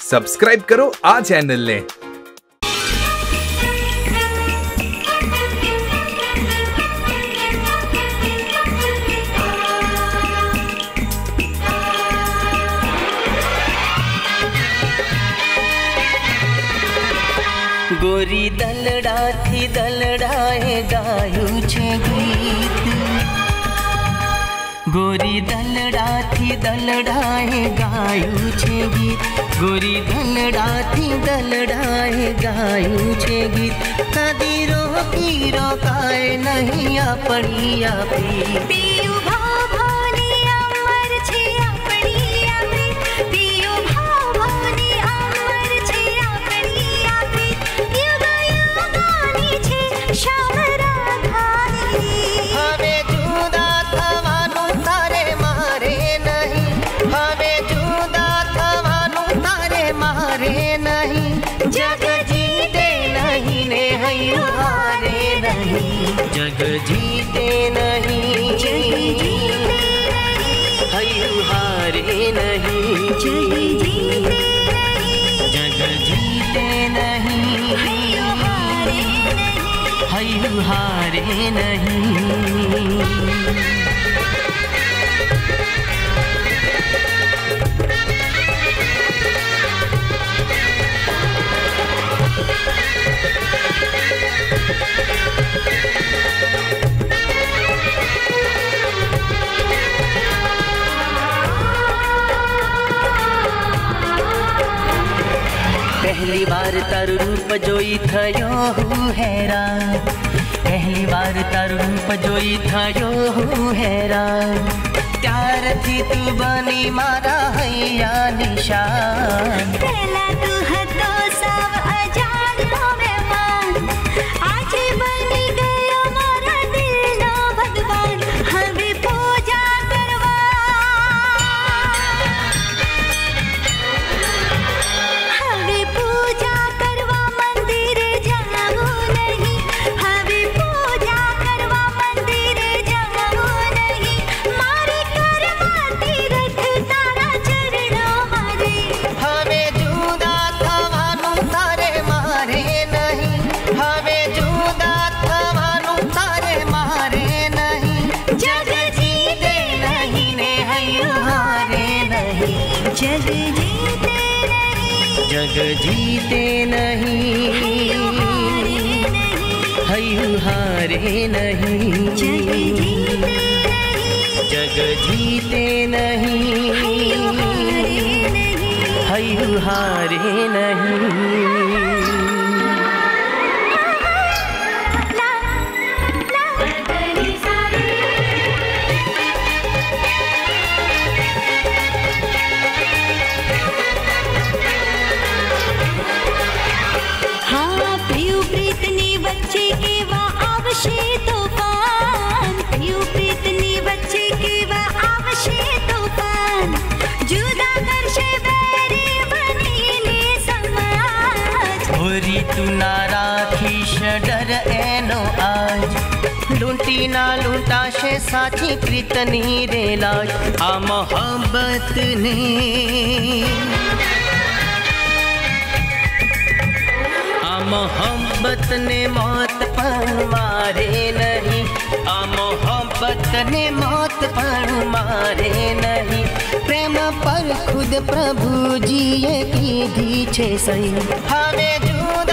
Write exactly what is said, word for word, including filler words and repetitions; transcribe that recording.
Subscribe કરો આ ચેનલને। गोरी दलड़ा थी दलड़ाए गायु छे गीत, गोरी दलड़ा थी दलड़ाए गायु छे गीत, गोरी दलड़ा थी दलड़ाए गायु छे गीत। कदी रोकी रोकाए नहीं अपनी आपी पियू भाव भावनी अमर छे अपनी आपी, पियू भाव भावनी अमर छे अपनी आपी। युग युगानी छे श्याम राधानी, हमें जुदा थवानु तारे मारे नहीं, हमें जुदा थवानु तारे मारे नहीं। जग जीते नहीं ने हयु हारे नहीं, जग जीते नहीं हयु हारे नहीं, जग जीते नहीं हयु हारे नहीं। पहली बार तारू रूप जोई थयो हूँ हैरान, पहली बार तारू रूप जोई थयो हूँ हैरान। त्यार थी तू बनी मारा हैया निशान, पहला तू हतो सब अजान हो मेहमान, आज बनी गयो मारा दिल नो भगवान। हमें पूजा करवा हमें पूजा करवा मंदिर जाओ नहीं, हमें पूजा करवा मंदिर जाओ नहीं। मारी करवा तीरथ तारा चरणों मारे, हमें जुदा थवानु तारे मारे नहीं, हमें जुदा थवानु तारे मारे नहीं। जग जीते नहीं ने हयु हारे नहीं, जग जीते नहीं, जग जीते नहीं हयु हारे नहीं, जग जीते नहीं हयु हारे नहीं। हाँ पियू प्रीतनी बच्चे के वा आवशे तूफान, पियू प्रीतनी बच्चे के वा आवशे तूफान। जुदा करशे बैरी बनीने समाज, होरी तू ना राखीश डर एनो आज। लूंटी ना लूंटाशे साची प्रीतनी रे लाज, आ मोहब्बत ने मोहब्बत ने मौत पर मारे नहीं, आ मोहब्बत ने मौत पर मारे नहीं। प्रेम पर खुद प्रभु जी ये कीधी छे सही, हमें जुदा